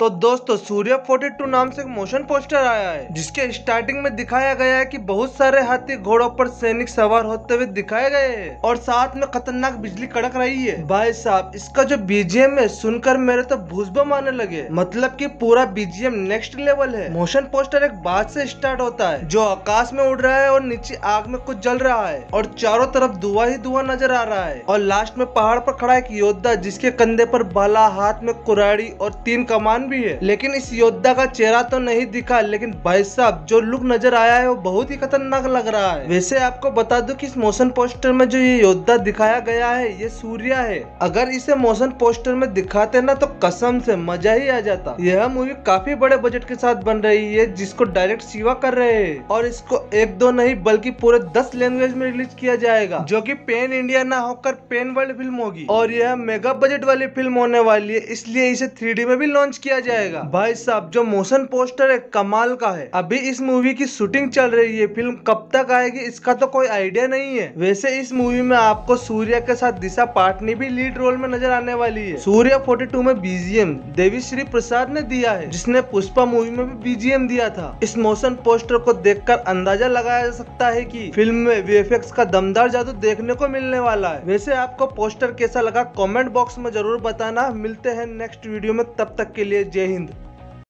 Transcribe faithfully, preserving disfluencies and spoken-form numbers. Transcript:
तो दोस्तों Surya forty to नाम से एक मोशन पोस्टर आया है, जिसके स्टार्टिंग में दिखाया गया है कि बहुत सारे हाथी घोड़ों पर सैनिक सवार होते हुए दिखाए गए हैं और साथ में खतरनाक बिजली कड़क रही है। भाई साहब, इसका जो बीजीएम है सुनकर मेरे तो भूसबम आने लगे। मतलब कि पूरा बीजीएम नेक्स्ट लेवल है। मोशन पोस्टर एक बात से स्टार्ट होता है जो आकाश में उड़ रहा है और नीचे आग में कुछ जल रहा है और चारों तरफ धुआं ही धुआं नजर आ रहा है और लास्ट में पहाड़ पर खड़ा एक योद्धा जिसके कंधे पर भाला, हाथ में कुराड़ी और तीन कमान भी है। लेकिन इस योद्धा का चेहरा तो नहीं दिखा, लेकिन भाई साहब जो लुक नजर आया है वो बहुत ही खतरनाक लग रहा है। वैसे आपको बता दूं कि इस मोशन पोस्टर में जो ये योद्धा दिखाया गया है ये सूर्या है। अगर इसे मोशन पोस्टर में दिखाते ना तो कसम से मजा ही आ जाता। यह मूवी काफी बड़े बजट के साथ बन रही है जिसको डायरेक्ट शिवा कर रहे हैं और इसको एक दो नहीं बल्कि पूरे दस लैंग्वेज में रिलीज किया जाएगा, जो कि पेन इंडिया ना होकर पेन वर्ल्ड फिल्म होगी और यह मेगा बजट वाली फिल्म होने वाली है, इसलिए इसे थ्री डी में भी लॉन्च किया जाएगा। भाई साहब जो मोशन पोस्टर है कमाल का है। अभी इस मूवी की शूटिंग चल रही है, फिल्म कब तक आएगी इसका तो कोई आइडिया नहीं है। वैसे इस मूवी में आपको सूर्या के साथ दिशा पाटनी भी लीड रोल में नजर आने वाली है। सूर्या फोर्टी टू में बीजीएम देवी श्री प्रसाद ने दिया है, जिसने पुष्पा मूवी में भी बीजीएम दिया था। इस मोशन पोस्टर को देखकर अंदाजा लगाया जा सकता है कि फिल्म में वीएफएक्स का दमदार जादू देखने को मिलने वाला है। वैसे आपको पोस्टर कैसा लगा कमेंट बॉक्स में जरूर बताना। मिलते हैं नेक्स्ट वीडियो में, तब तक के लिए जय हिंद।